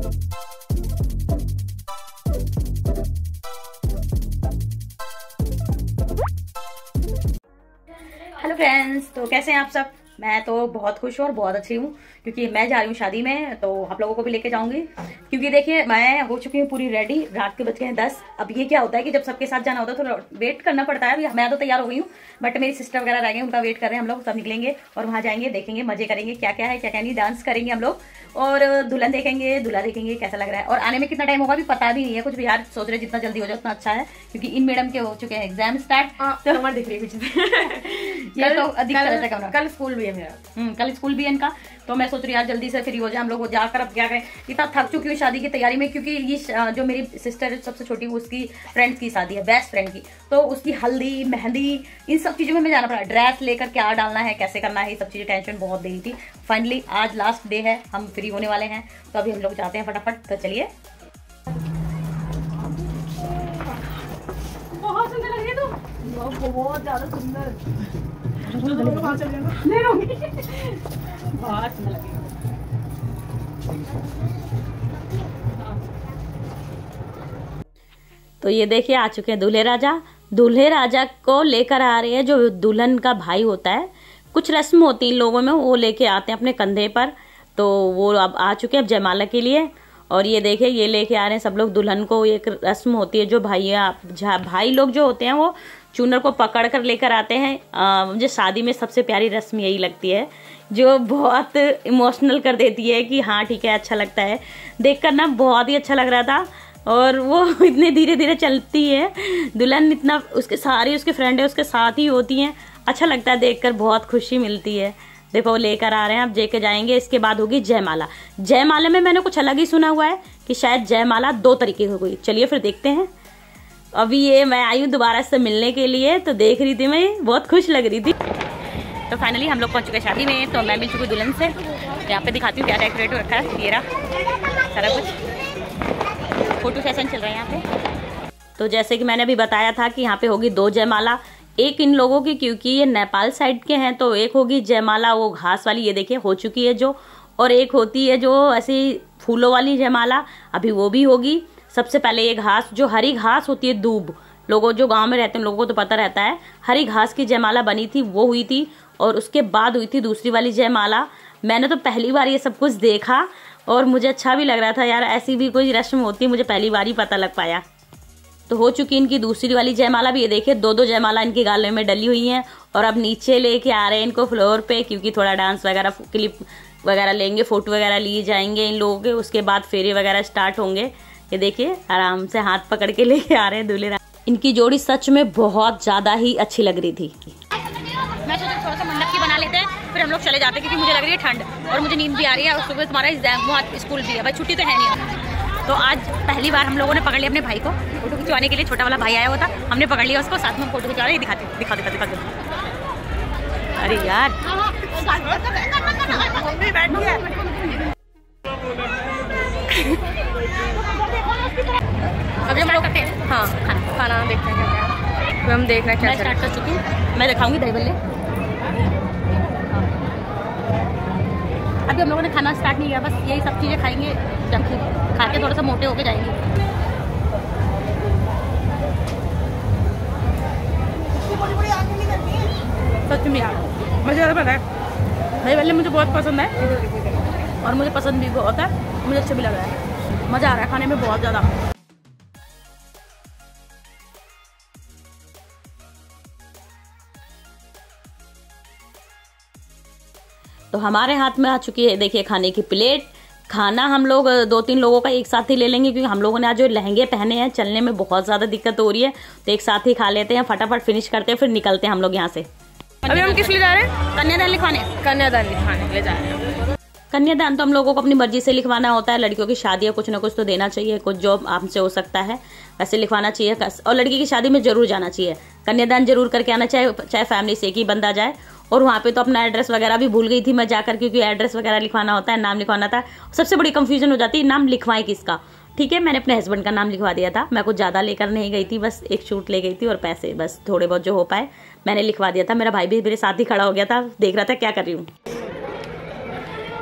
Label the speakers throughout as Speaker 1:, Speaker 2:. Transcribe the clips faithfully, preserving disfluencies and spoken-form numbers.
Speaker 1: Hello friends, तो कैसे हैं आप सब। मैं तो बहुत खुश हूँ और बहुत अच्छी हूँ क्योंकि मैं जा रही हूँ शादी में, तो आप लोगों को भी लेके जाऊंगी। क्योंकि देखिए मैं हो चुकी हूँ पूरी रेडी, रात के बज गए हैं दस। अब ये क्या होता है कि जब सबके साथ जाना होता है तो वेट करना पड़ता है। अभी मैं तो तैयार हो गई हूँ, बट मेरी सिस्टर वगैरह रह गए, उनका वेट कर रहे हैं। हम लोग सब निकलेंगे और वहाँ जाएंगे, देखेंगे, मजे करेंगे, क्या क्या है क्या क्या नहीं, डांस करेंगे हम लोग और दुल्हन देखेंगे, दूल्हा देखेंगे कैसा लग रहा है। और आने में कितना टाइम होगा भी पता भी नहीं है कुछ भी यार। सोच रहे जितना जल्दी हो जाए उतना अच्छा है क्योंकि इन मैडम के हो चुके हैं एग्जाम स्टार्ट।
Speaker 2: तो हमारे दिख रही है कुछ
Speaker 1: ये तो अधिक तरह का
Speaker 2: कल स्कूल भी है मेरा।
Speaker 1: कल स्कूल भी है इनका, तो मैं सोच रही हूँ यार जल्दी से फ्री हो जाए हम लोग जाकर। अब क्या करें, इतना थक चुकी हूँ शादी की तैयारी में क्योंकि ये जो मेरी सिस्टर है सबसे छोटी, उसकी फ्रेंड की शादी है, बेस्ट फ्रेंड की, तो उसकी हल्दी मेहंदी इन सब चीज़ों में मैं जाना पड़ा। ड्रेस लेकर क्या डालना है, कैसे करना है, ये सब चीज़ें टेंशन बहुत दे रही थी। फाइनली आज लास्ट डे है, हम फ्री होने वाले हैं, तो अभी हम लोग जाते हैं फटाफट। तो चलिए।
Speaker 2: बहुत सुंदर लग रही है तो बहुत ज्यादा सुंदर। बहुत सुंदर लग रही है।
Speaker 1: तो ये देखिए आ चुके हैं दूल्हे राजा। दूल्हे राजा को लेकर आ रहे हैं जो दुल्हन का भाई होता है। कुछ रस्म होती है इन लोगों में, वो लेके आते हैं अपने कंधे पर। तो वो अब आ चुके हैं अब जयमाला के लिए। और ये देखिए ये लेके आ रहे हैं सब लोग दुल्हन को। एक रस्म होती है जो भैया भाई लोग जो होते हैं वो चूनर को पकड़ कर लेकर आते हैं। आ, मुझे शादी में सबसे प्यारी रस्म यही लगती है जो बहुत इमोशनल कर देती है कि हाँ ठीक है, अच्छा लगता है देखकर ना, बहुत ही अच्छा लग रहा था। और वो इतने धीरे धीरे चलती है दुल्हन, इतना उसके सारी उसके फ्रेंड है उसके साथ ही होती हैं। अच्छा लगता है देखकर, बहुत खुशी मिलती है। देखो वो लेकर आ रहे हैं, अब लेकर जाएंगे। इसके बाद होगी जयमाला। जयमाला में मैंने कुछ अलग ही सुना हुआ है कि शायद जयमाला दो तरीके की होगी। चलिए फिर देखते हैं। अभी ये मैं आई हूँ दोबारा से मिलने के लिए, तो देख रही थी मैं, बहुत खुश लग रही थी। तो फाइनली हम लोग पहुँच चुके शादी में। तो मैं मिल चुकी दुल्हन से। यहाँ पे दिखाती हूँ क्या डेकोरेट हो रखा है। ये रहा सारा कुछ, फोटो सेशन चल रहा है यहाँ पे। तो जैसे कि मैंने अभी बताया था कि यहाँ पे होगी दो जयमाला। एक इन लोगों की, क्योंकि ये नेपाल साइड के हैं, तो एक होगी जयमाला वो घास वाली, ये देखिए हो चुकी है जो। और एक होती है जो ऐसी फूलों वाली जयमाला, अभी वो भी होगी। सबसे पहले ये घास, जो हरी घास होती है, दूब, लोगों जो गांव में रहते हैं लोगों को तो पता रहता है, हरी घास की जयमाला बनी थी, वो हुई थी। और उसके बाद हुई थी दूसरी वाली जयमाला। मैंने तो पहली बार ये सब कुछ देखा और मुझे अच्छा भी लग रहा था यार, ऐसी भी कोई रस्म होती है, मुझे पहली बार ही पता लग पाया। तो हो चुकी इनकी दूसरी वाली जयमाला भी। ये देखिए दो दो जयमाला इनके गाले में डली हुई हैं। और अब नीचे लेके आ रहे हैं इनको फ्लोर पे, क्योंकि थोड़ा डांस वगैरह, क्लिप वगैरह लेंगे, फोटो वगैरह लिए जाएंगे इन लोगों के। उसके बाद फेरे वगैरह स्टार्ट होंगे। ये देखिए आराम से हाथ पकड़ के लेके आ रहे हैं दूल्हे। इनकी जोड़ी सच में बहुत ज्यादा ही अच्छी लग रही थी। मैं सोचा थोड़ा सा मंडप की बना लेते हैं, फिर हम लोग चले जाते हैं क्योंकि मुझे लग रही है ठंड और मुझे नींद भी आ रही है। और सुबह तुम्हारा एग्जाम, वहाँ स्कूल भी है भाई, छुट्टी तो है नहीं। तो आज पहली बार हम लोगों ने पकड़ लिया अपने भाई को फोटो खिंचवाने के लिए। छोटा वाला भाई आया हुआ था, हमने पकड़ लिया उसको, साथ में फोटो खिंचवा रहे। दिखाते दिखा दिखा दिखा अरे यार अब हम लोग करते हैं। हाँ खाना
Speaker 2: खाना देखते हैं क्या क्या हम देख रहे हैं। क्या
Speaker 1: स्टार्ट कर चुकी हूँ, मैं दिखाऊंगी दही बल्ले। अभी हम लोगों ने खाना स्टार्ट नहीं किया, बस यही सब चीज़ें खाएंगे, जब खा के थोड़ा सा मोटे होके जाएंगे।
Speaker 2: सच में यार मुझे ज़्यादा पता है, दही बल्ले मुझे बहुत पसंद है और मुझे पसंद भी बहुत है, मुझे अच्छा भी लग रहा है, मज़ा आ रहा है खाने में बहुत ज़्यादा।
Speaker 1: तो हमारे हाथ में आ चुकी है देखिए खाने की प्लेट। खाना हम लोग दो तीन लोगों का एक साथ ही ले लेंगे क्योंकि हम लोगों ने आज जो लहंगे पहने हैं, चलने में बहुत ज़्यादा दिक्कत हो रही है। तो एक साथ ही खा लेते हैं, फटाफट फिनिश करते हैं, फिर निकलते हैं हम लोग यहाँ से।
Speaker 2: अभी हम किस लिए जा रहे हैं?
Speaker 1: कन्यादान लिखवाने।
Speaker 2: कन्यादान लिखवाने के लिए जा रहे हैं।
Speaker 1: कन्यादान तो हम लोगों को अपनी मर्जी से लिखवाना होता है। लड़कियों की शादी है, कुछ ना कुछ तो देना चाहिए, कुछ जो आपसे हो सकता है वैसे लिखवाना चाहिए। और लड़की की शादी में जरूर जाना चाहिए, कन्यादान जरूर करके आना चाहिए, चाहे फैमिली से एक ही बंदा जाए। और वहाँ पे तो अपना एड्रेस वगैरह भी भूल गई थी मैं जाकर, क्योंकि एड्रेस वगैरह लिखवाना होता है, नाम लिखवाना था। सबसे बड़ी कंफ्यूजन हो जाती है नाम लिखवाएं किसका। ठीक है, मैंने अपने हस्बैंड का नाम लिखवा दिया था। मैं कुछ ज़्यादा लेकर नहीं गई थी, बस एक शूट ले गई थी और पैसे बस थोड़े बहुत जो हो पाए मैंने लिखवा दिया था। मेरा भाई भी मेरे साथ ही खड़ा हो गया था, देख रहा था क्या कर रही हूँ।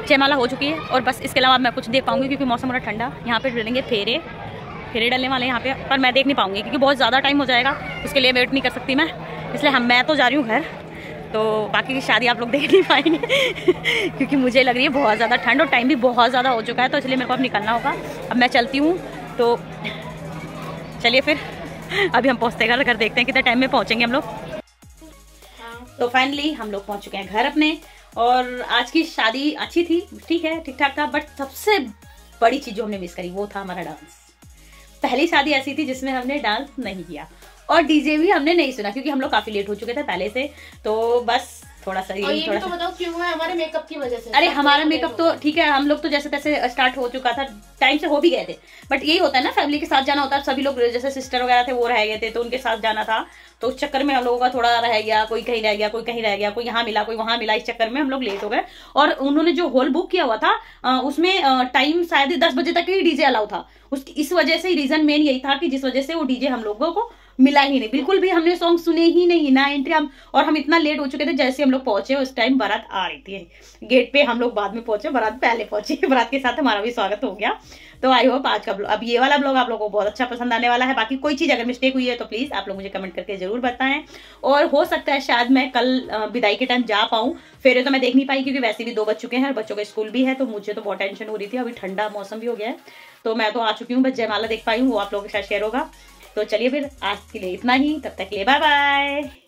Speaker 1: जयमाला हो चुकी है और बस इसके अलावा मैं कुछ देख पाऊंगी क्योंकि मौसम बड़ा ठंडा। यहाँ पे डलेंगे फेरे, फेरे डलने वाले यहाँ पे, पर मैं देख नहीं पाऊंगी क्योंकि बहुत ज़्यादा टाइम हो जाएगा, उसके लिए वेट नहीं कर सकती मैं, इसलिए हम मैं तो जा रही हूँ घर। तो बाकी की शादी आप लोग देख नहीं पाएंगे क्योंकि मुझे लग रही है बहुत ज़्यादा ठंड और टाइम भी बहुत ज़्यादा हो चुका है, तो इसलिए मेरे को अब निकलना होगा। अब मैं चलती हूँ, तो चलिए फिर अभी हम पहुँचते घर, घर देखते हैं कितने टाइम में पहुँचेंगे हम लोग। तो फाइनली हम लोग पहुँच चुके हैं घर अपने, और आज की शादी अच्छी थी, ठीक है, ठीक ठाक था, बट सबसे बड़ी चीज़ जो हमने मिस करी वो था हमारा डांस। पहली शादी ऐसी थी जिसमें हमने डांस नहीं किया और डीजे भी हमने नहीं सुना क्योंकि हम लोग काफी लेट हो चुके थे पहले से, तो बस थोड़ा सा ये थोड़ा
Speaker 2: तो बताओ क्यों है? हमारे मेकअप की वजह से।
Speaker 1: अरे हमारा मेकअप तो ठीक है, हम लोग तो जैसे तैसे स्टार्ट हो चुका था, टाइम से हो भी गए थे, बट यही होता है ना, फैमिली के साथ जाना होता है, सभी लोग जैसे सिस्टर वगैरह थे वो रह गए थे, तो उनके साथ जाना था, तो उस चक्कर में हम लोगों का थोड़ा रह गया, कोई कहीं रह गया, कोई कहीं रह गया, कोई यहाँ मिला, कोई वहां मिला, इस चक्कर में हम लोग लेट हो गए। और उन्होंने जो हॉल बुक किया हुआ था उसमें टाइम शायद दस बजे तक ही डीजे अलाउ था, उसकी इस वजह से रीजन मेन यही था कि जिस वजह से वो डीजे हम लोगों को मिला ही नहीं, बिल्कुल भी हमने सॉन्ग सुने ही नहीं, ना एंट्री हम, और हम इतना लेट हो चुके थे। जैसे हम लोग पहुंचे उस टाइम बारात आ रही थी गेट पे, हम लोग बाद में पहुंचे, बारात पहले पहुंची, बारात के साथ हमारा भी स्वागत हो गया। तो आई होप आज का ब्लॉग, अब ये वाला ब्लॉग आप लोगों को बहुत अच्छा पसंद आने वाला है। बाकी कोई चीज अगर मिस्टेक हुई है तो प्लीज आप लोग मुझे कमेंट करके जरूर बताएं, और हो सकता है शायद मैं कल विदाई के टाइम जा पाऊं, फेरे तो मैं देख नहीं पाई क्योंकि वैसे भी दो बज चुके हैं और बच्चों का स्कूल भी है, तो मुझे तो बहुत टेंशन हो रही थी, अभी ठंडा मौसम भी हो गया है, तो मैं तो आ चुकी हूँ, बस जयमाला देख पाई हूँ, वो आप लोगों के साथ शेयर होगा। तो चलिए फिर आज के लिए इतना ही, तब तक के लिए बाय बाय।